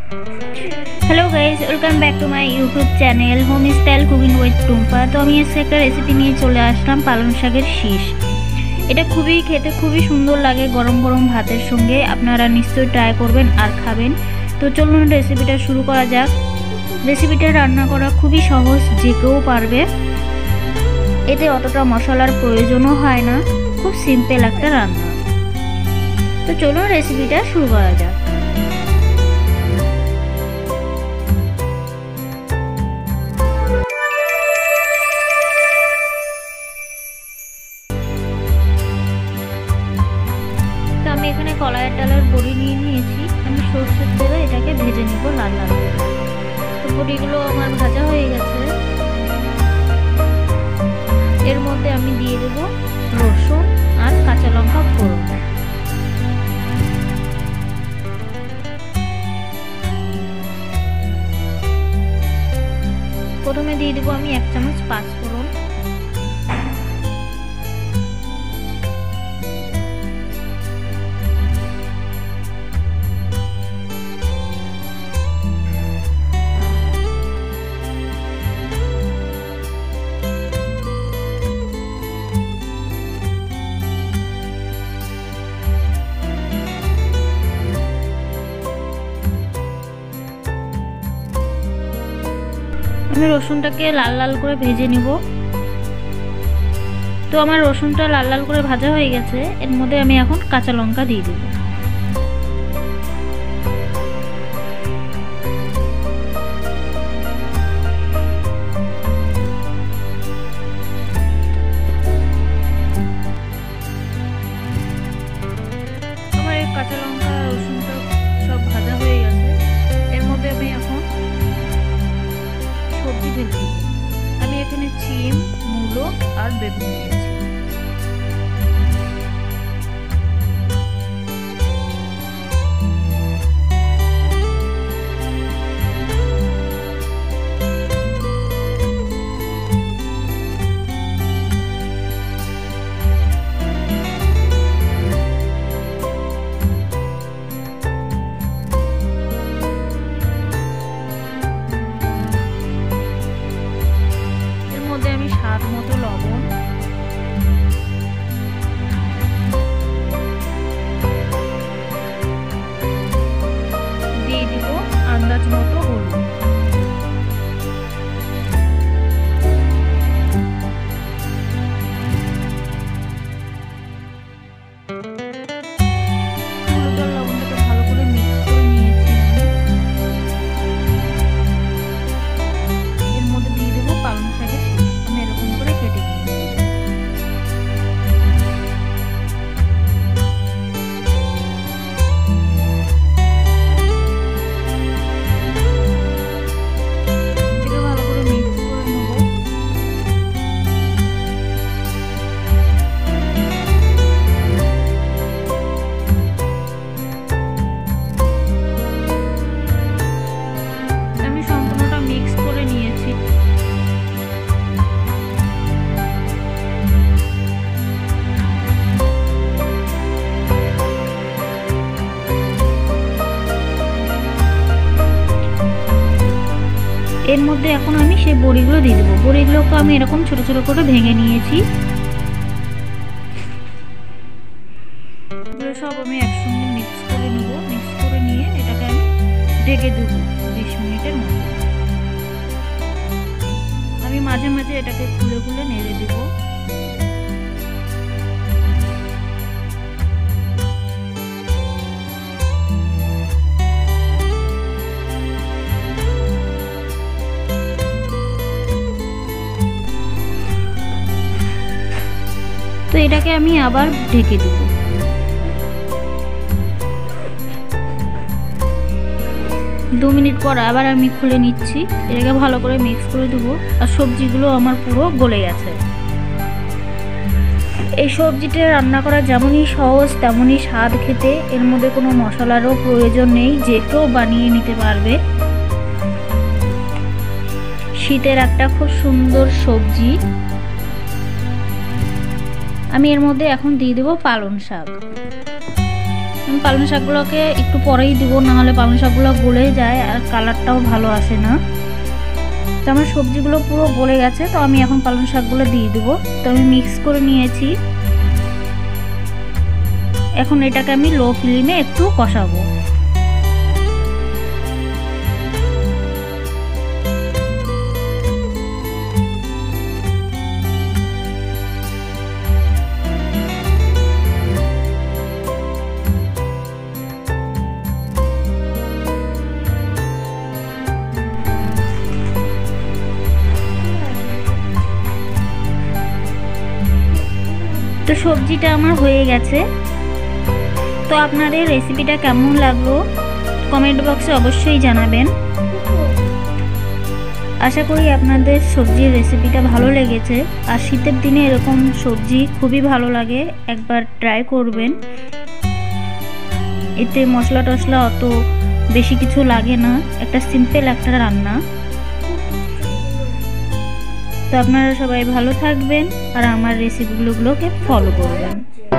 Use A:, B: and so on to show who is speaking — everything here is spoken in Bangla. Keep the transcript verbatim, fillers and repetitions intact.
A: Hello guys, welcome back to my YouTube channel home style cooking with Tumpa. তো আমি আজকে একটা রেসিপি নিয়ে চলে আসলাম, পালং শাকের শীষ। এটা খুবই খেতে খুবই সুন্দর লাগে গরম গরম ভাতের সঙ্গে। আপনারা নিশ্চয়ই ট্রাই করবেন আর খাবেন। তো চলুন রেসিপিটা শুরু করা যাক। রেসিপিটা রান্না করা খুবই সহজ, যে কেউ পারবে। এতে অতটা মশলার প্রয়োজনও হয় না, খুব সিম্পল একটা রান্না। তো চলুন রেসিপিটা শুরু করা যাক। আমি এখানে কলাইয়ের ডালের বড়ি নিয়ে নিয়েছি। আমি সরষের তেলে এটাকে ভেজে নিব লাল লাল করে। তো বড়িগুলো আমার ভাজা হয়ে গেছে। এর মধ্যে আমি দিয়ে দেব রসুন আর কাঁচা লঙ্কা ফোড়ন। প্রথমে দিয়ে দেব আমি এক চামচ পাঁচ ফোড়ন। আমি রসুনটাকে লাল লাল করে ভেজে নিব। তো আমার রসুনটা লাল লাল করে ভাজা হয়ে গেছে। এর মধ্যে আমি এখন কাঁচা লঙ্কা দিয়ে দেব। আমার এই কাঁচা লঙ্কা রসুনটা সব ভাজা হয়ে গেছে। এর মধ্যে আমি এখন সবজি ঢেলে দিব। আমি এখানে শিম, মূলো আর বেগুন নিয়েছি। আমি স্বাদ মতো লবণ, দিয়ে দিব আন্দাজ মতো হলুদ। হলুদ আর লবণটাকে ভালো করে মিক্স করে নিয়েছি। এর মধ্যে দিয়ে দেবো পালং শাকের শীষ। এরকম করে কেটে নিয়েছি। এটাকে ভালো করে মিক্স করে নেব। আমি সম্পূর্ণটা মিক্স করে নিয়েছি। এর মধ্যে এখন আমি সেই বড়িগুলো দিয়ে দেবো। বড়িগুলোকে আমি এরকম ছোট ছোট করে ভেঙে নিয়েছি। এগুলো সব আমি একসঙ্গে মিক্স করে নেব। মিক্স করে নিয়ে এটাকে আমি ঢেকে দেবো বিশ মিনিটের মতো। আমি মাঝে মাঝে এটাকে খুলে খুলে নেড়ে দেবো। তো এটাকে আমি আবার ঢেকে দেব। দু মিনিট পর আবার আমি খুলে নিচ্ছি। এটাকে ভালো করে মিক্স করে দেবো। আর সবজিগুলো আমার পুরো গলে গেছে। এই সবজিটা রান্না করা যেমনই সহজ তেমনই স্বাদ খেতে। এর মধ্যে কোনো মশলারও প্রয়োজন নেই, যে কেউ বানিয়ে নিতে পারবে। শীতের একটা খুব সুন্দর সবজি। আমি এর মধ্যে এখন দিয়ে দেব পালং শাক। আমি পালং শাকগুলোকে একটু পরেই দিব, নাহলে পালং শাকগুলো গলে যায় আর কালারটাও ভালো আসে না। তো আমার সবজিগুলো পুরো গলে গেছে, তো আমি এখন পালং শাকগুলো দিয়ে দেবো। তো আমি মিক্স করে নিয়েছি। এখন এটাকে আমি লো ফ্লেমে একটু কষাবো। তো সবজিটা আমার হয়ে গেছে। তো আপনাদের রেসিপিটা কেমন লাগলো কমেন্ট বক্সে অবশ্যই জানাবেন। আশা করি আপনাদের সবজির রেসিপিটা ভালো লেগেছে। আর শীতের দিনে এরকম সবজি খুবই ভালো লাগে, একবার ট্রাই করবেন। এতে মশলা টশলা অত বেশি কিছু লাগে না, একটা সিম্পল একটা রান্না। তো আপনারা সবাই ভালো থাকবেন আর আমার রেসিপিগুলোকে ফলো করবেন।